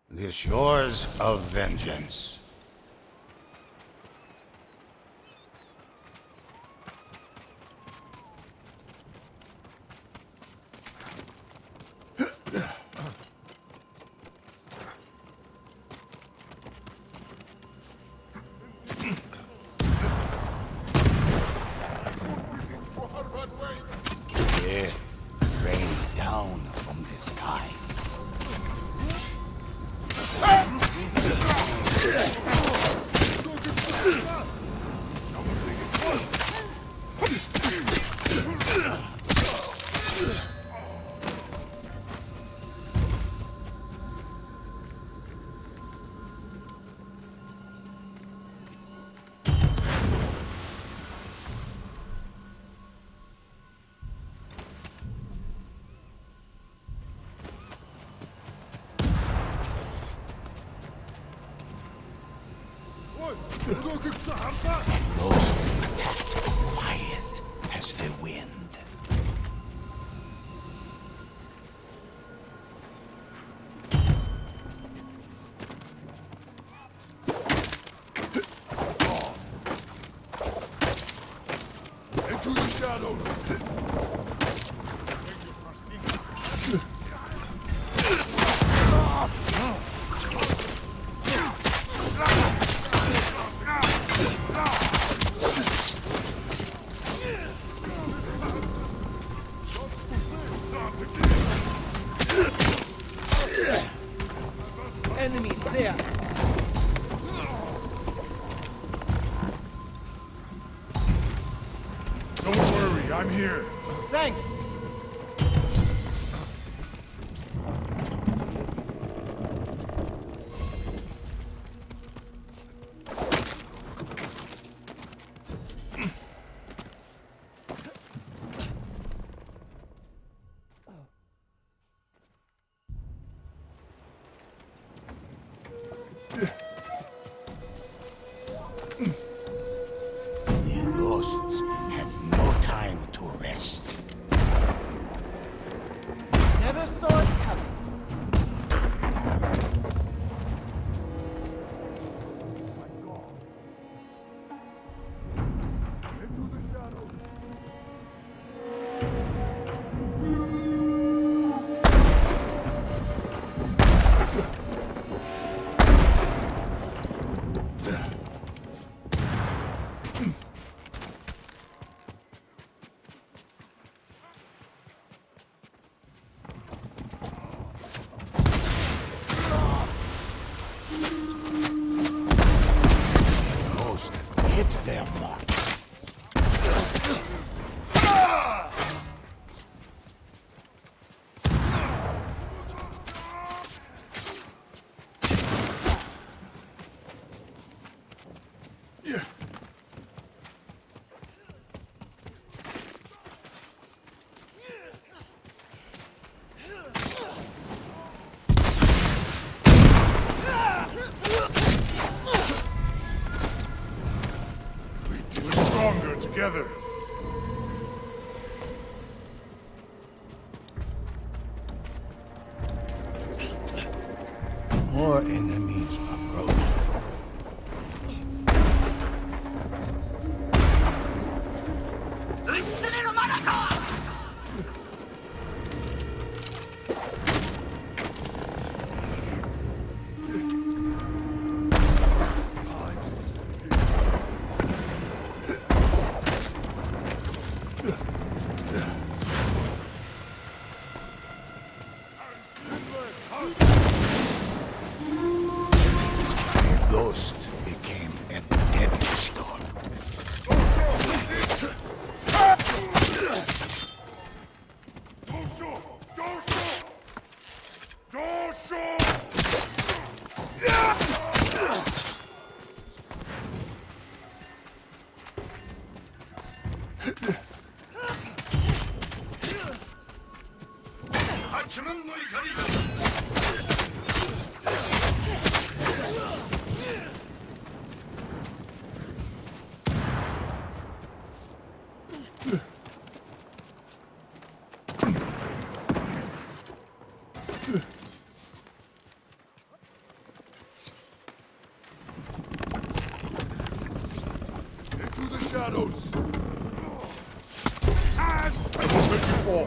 The shores of vengeance. Death rains down from the sky. Those attacks quiet as the wind. Into the shadows! Enemies there! Don't worry, I'm here. Thanks! The ghosts had no time to rest. Never saw it coming. Into the shadows! Ghosts hit their mark. Yeah. We're stronger together. More enemies approach. shadows. And I will make you fall.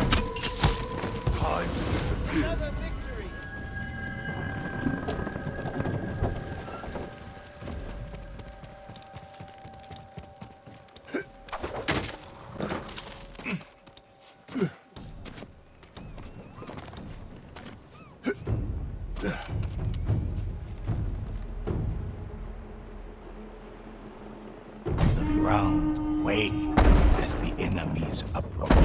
Time to disappear. Another victory. The ground quaked as the enemies approached.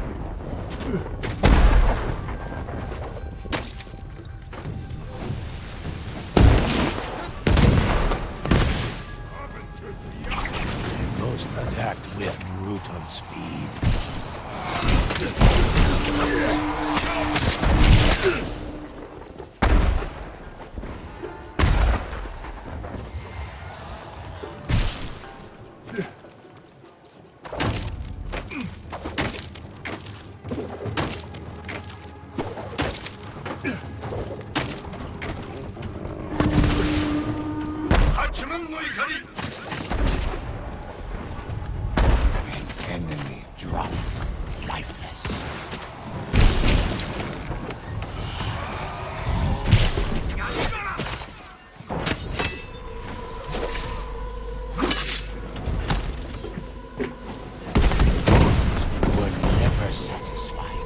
The ghost attacked with brutal speed. An enemy dropped lifeless. Ghosts were never satisfied.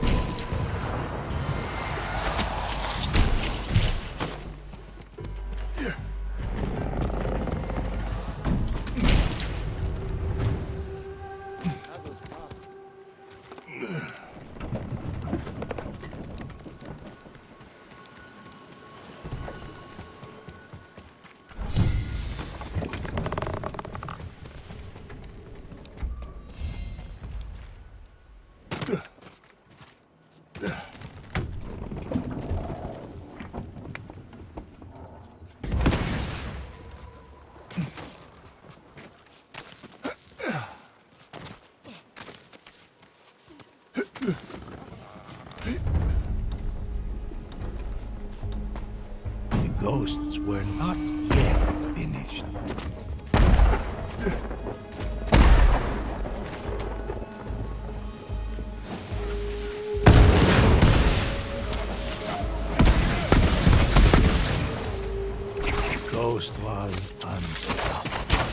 The ghosts were not yet finished. The ghost was unstoppable.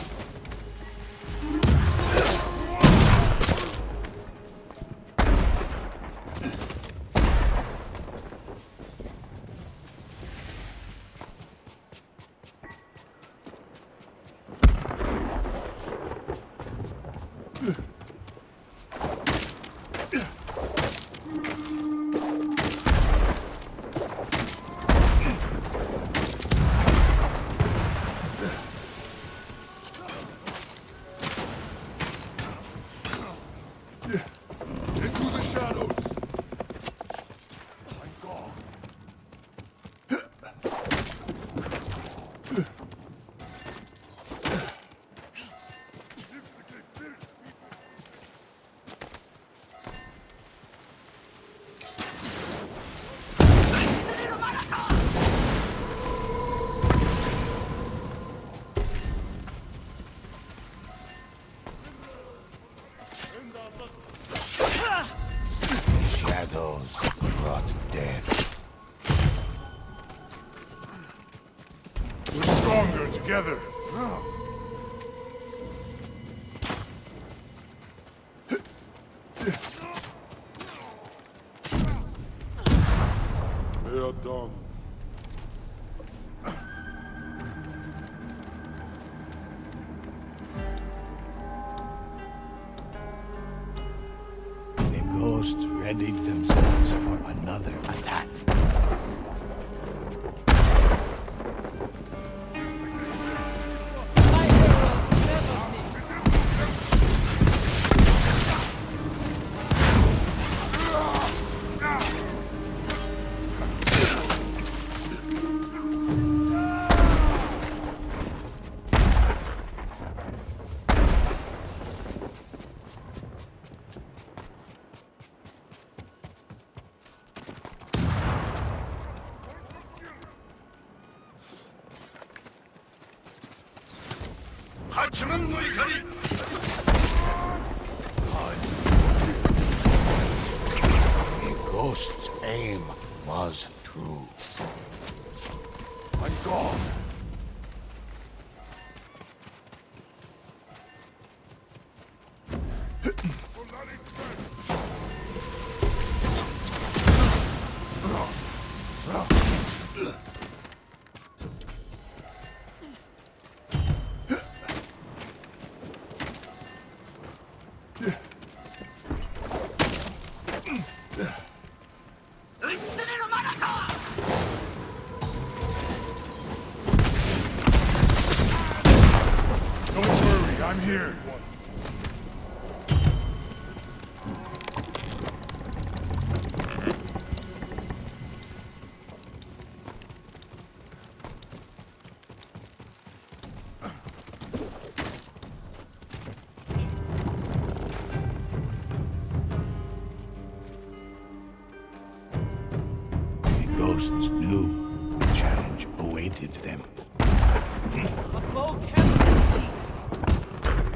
Into the shadows. I'm gone. Shadows brought death. We're stronger together. They are done. The ghosts readied themselves for another attack. My heroes never miss. 하츠는 너희 가리. ghost's aim was true. I'm gone. Don't worry, I'm here. The ghosts knew the challenge awaited them. A bow cannot beat.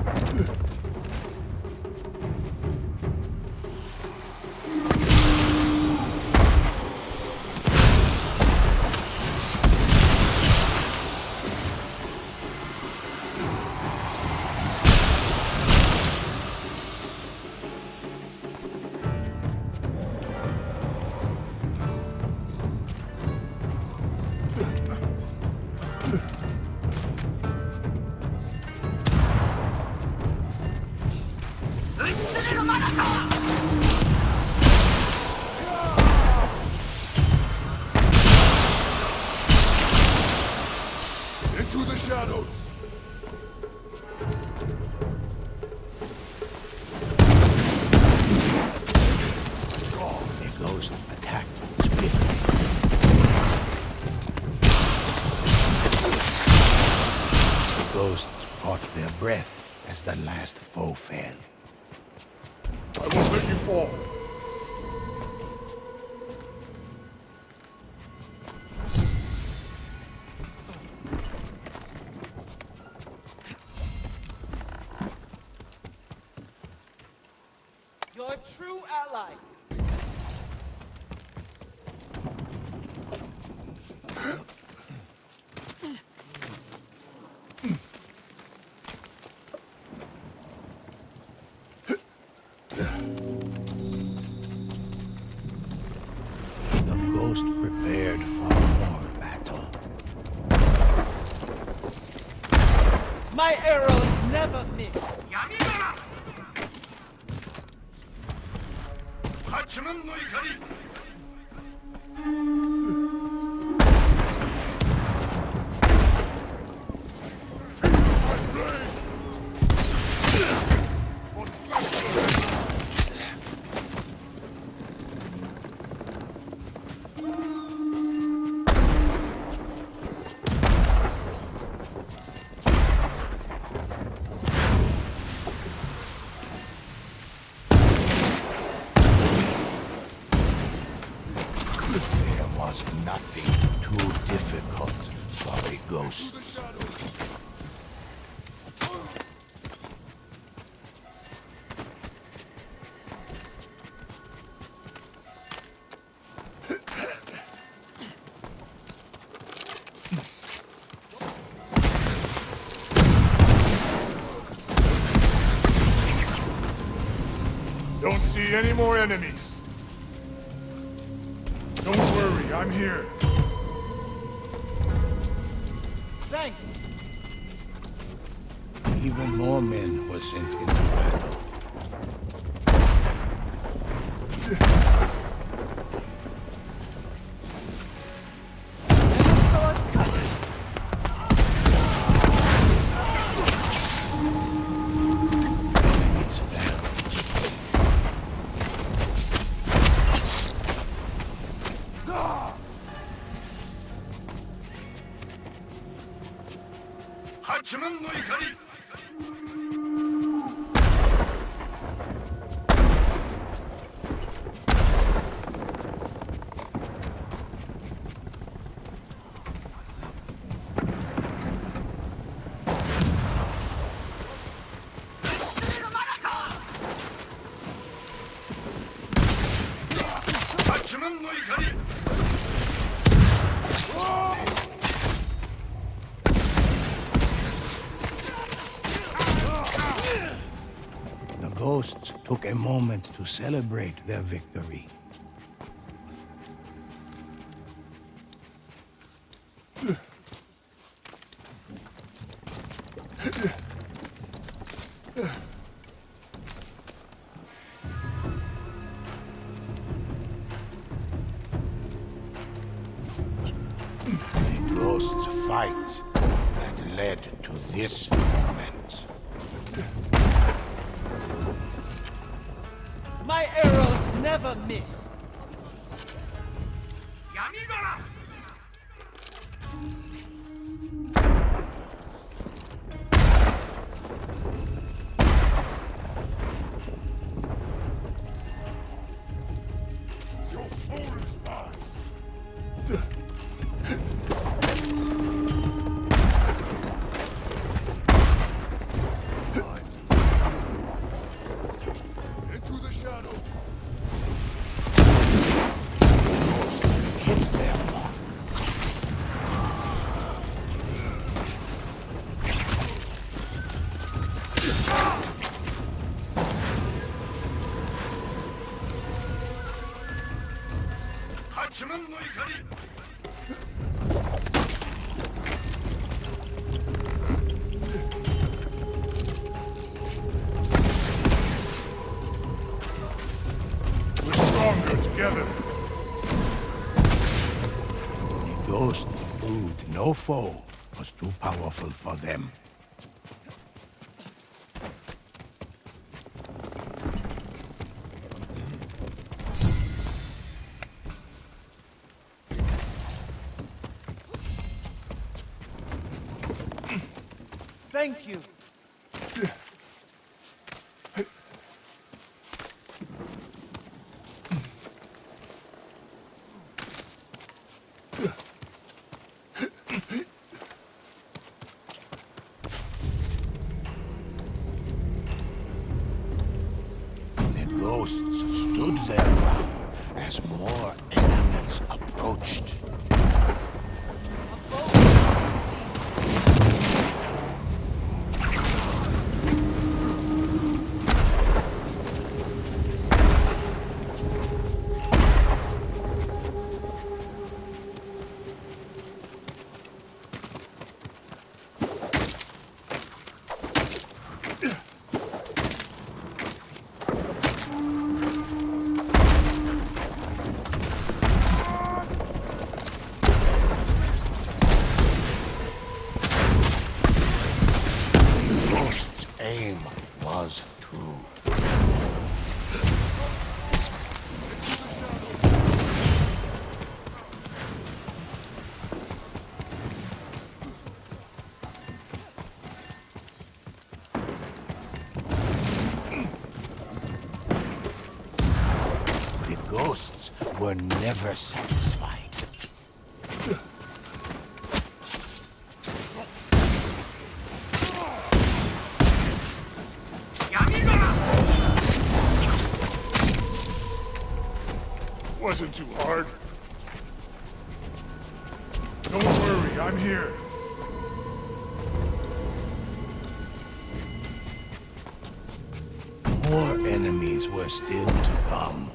Into the shadows. The ghost attacked swiftly. The ghosts caught their breath as the last foe fell. I won't let you fall. You're a true ally. The ghost prepared for more battle. My arrows never miss. There was nothing too difficult for the ghost. Don't see any more enemies. Don't worry, I'm here. Thanks. Even more men were sent into battle. Sword cut. Enemies fell. ghosts took a moment to celebrate their victory. The ghosts' fight that led to this moment. My arrows never miss. Into the shadow. Hit their mark. We're stronger together. The ghost proved no foe was too powerful for them. Thank you. The ghosts stood their ground as more enemies approached. Aim was true. The ghosts were never satisfied. Wasn't too hard. Don't worry, I'm here. More enemies were still to come.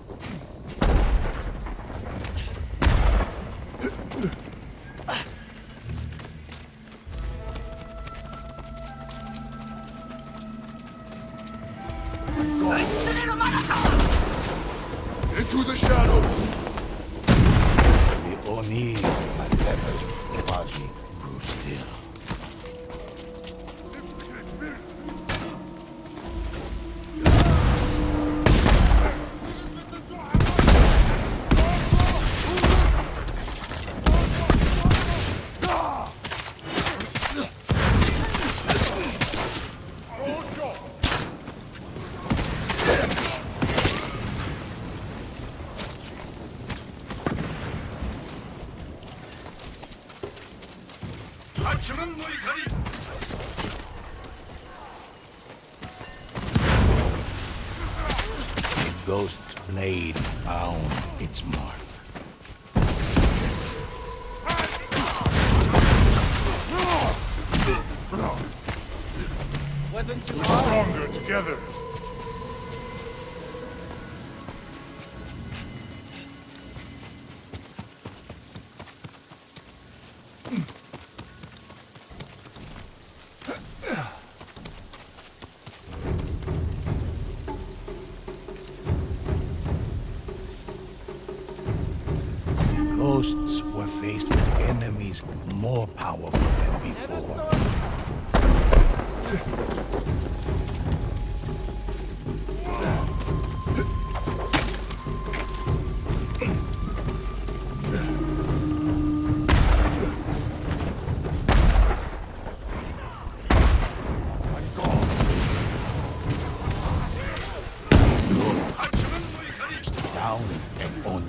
Into the shadow. The Oni and Leopard body grew still. The ghost blade found its mark. Wasn't too We're hard. stronger together. enemies more powerful than before. Down and on.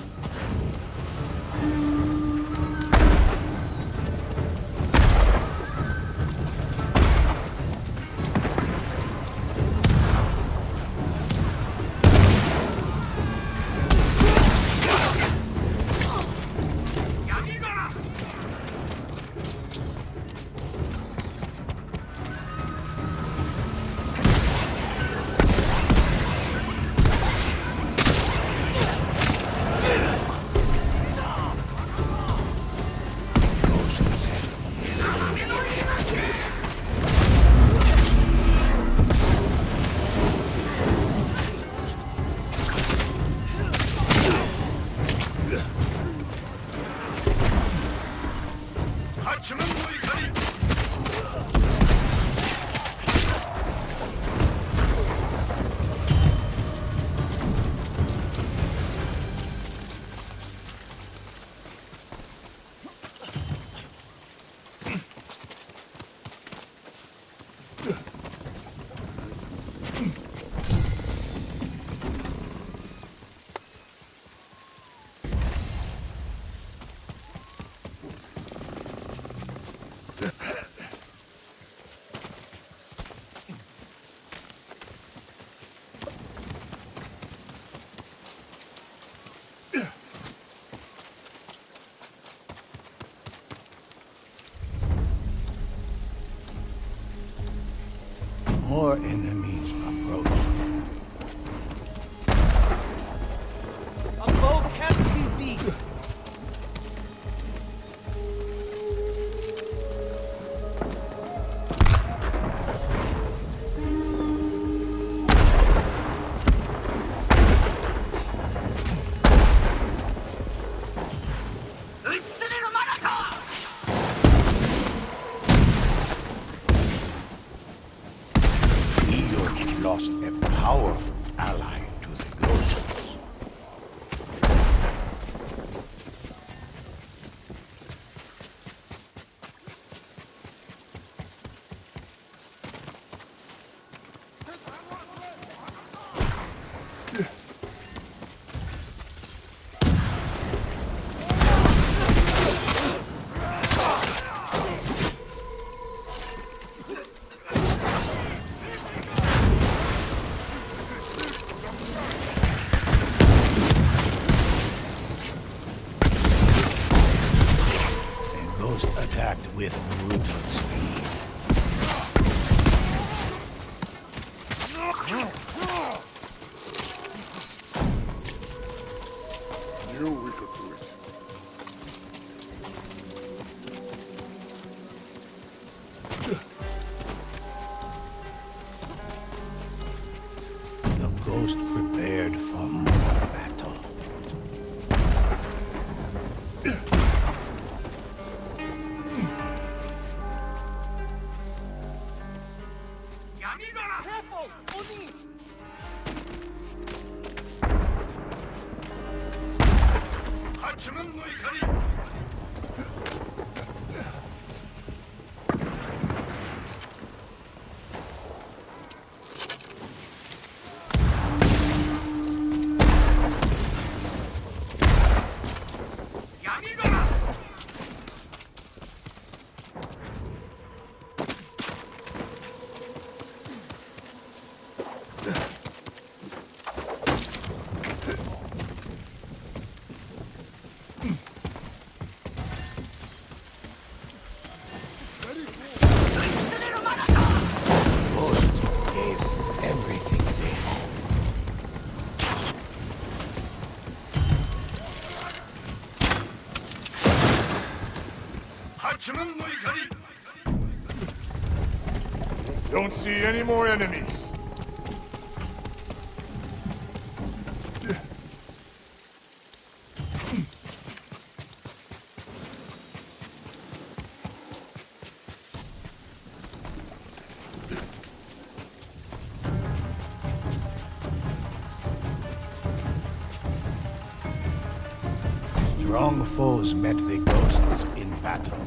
More enemies approach. A foe can't be beat. Eeyore lost a powerful ally to the ghosts. Attacked with brutal speed. Knew we could do it. The ghost prepared for more battle. Careful! Oni! Don't see any more enemies. Strong foes met the ghosts in battle.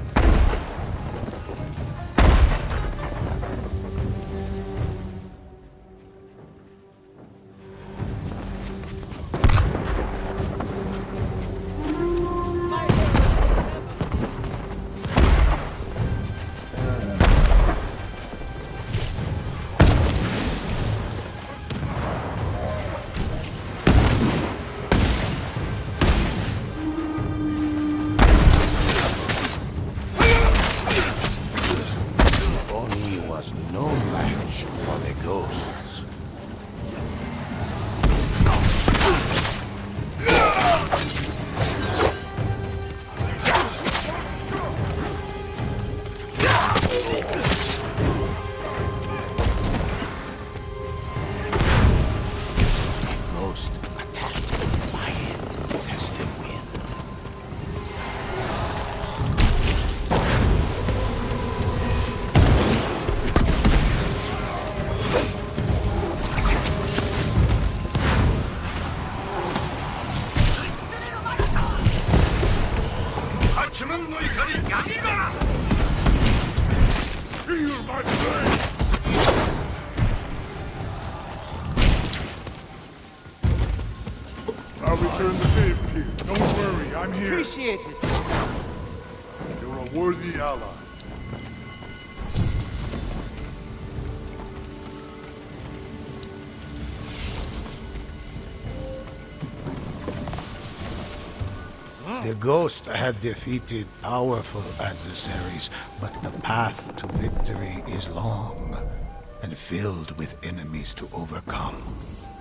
No match for the ghosts. Ghost attacked by it. Test him win. Feel my blade! I'll return the favor here. Don't worry, I'm here. Appreciate it. You're a worthy ally. The ghost had defeated powerful adversaries, but the path to victory is long and filled with enemies to overcome.